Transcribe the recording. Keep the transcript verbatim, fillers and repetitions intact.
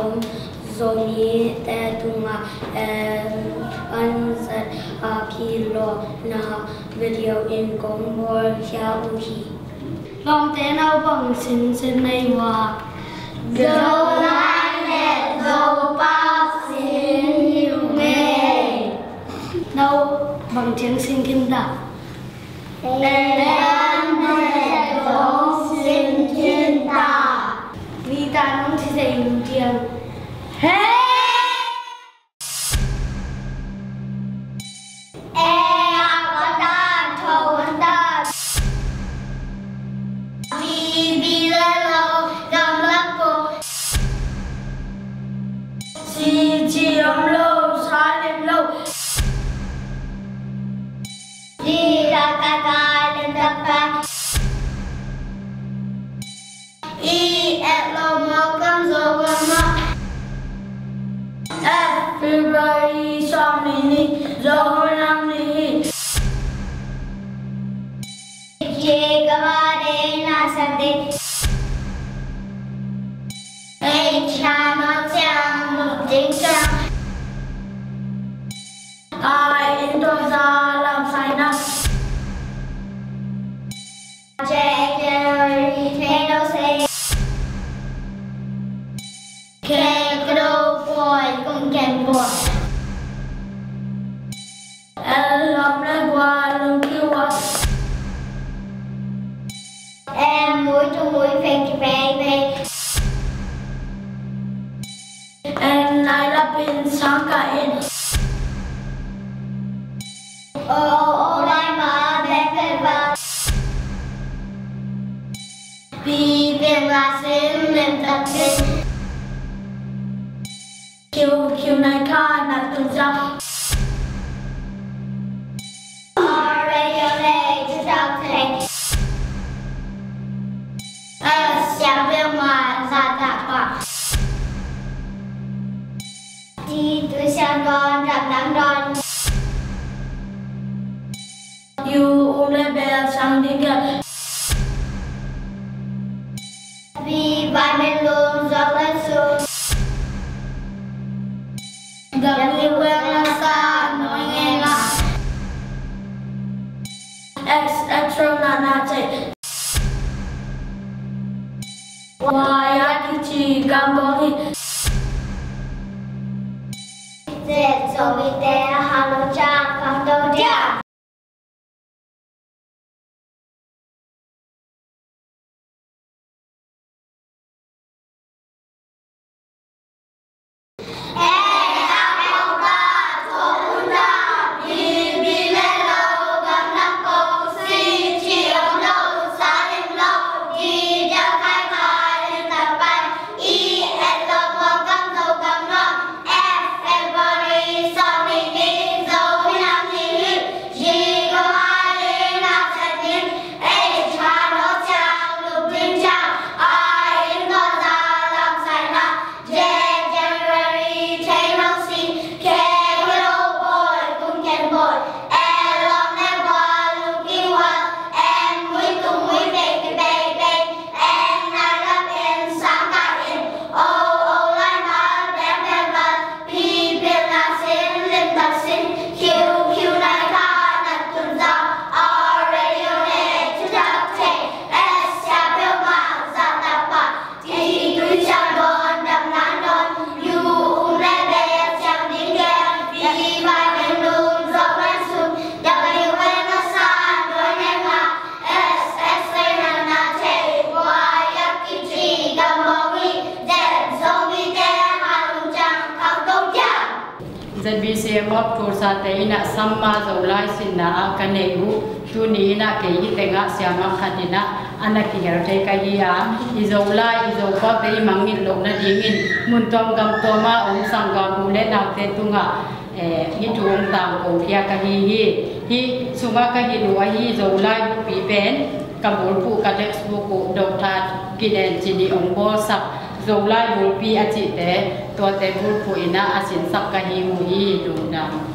ông Zoni te tunga anzat akilo na video in Congbor Hia Uhi. Long te nau bang sin sin nei wa. Dâu lai nè dâu bao xin hiểu nghe. Nau bằng tiếng xin kim đạo. Em nè dâu xin kim đạo. Vì ta nông thì dạy dùng tiếng. Hey! Everybody saw me, so long me. Ye gavare na sade. Hey, chama chang, lục chính chang. Ai in tôi ra làm sai nè. Che che thế đâu say. Kẻ đâu boy cũng kẹn boy. Em lắm lên qua lưng kêu qua. Em mũi cho mũi phê kì phê phê. Em lại là pin sáng cả in. Ô ô ô lại mà bé phê vào. Vì việc là xin lên tập kinh. Kiều kiều này ca là tuần sau. Radio này cho sao thế? Em sẽ biết mà ra tạ quả. Đi tôi sẽ đón gặp nắng đón. You ôm bé sang đi kìa. Vì bạn mình luôn dọc lên xuống. Gặp nhiều quen là xa nói nghe là X extra là na chạy. Why I chỉ cảm bóng thì dệt rồi bị té hà lô cha cầm đầu đĩa. Z B C M of Tursa Teina Sama Zolai Sina Kanegu, Tunina Kay Tenga Siama Hadina, Anaki Hertekaya, Izola, Izopa, Pay Mangin Lona Dingin, Muntom Gamtoma, Om Sanga Mule Tetunga, Hitung Tang Okia Kahi, He Sumaka Hiluahi, Zola, Pipen, Kabulpu Kadex Buku, Doctor Kiden Chidi Ombo Sap. Zolai bulpi acite to te bulpu ina asin sak kahi mui dum dam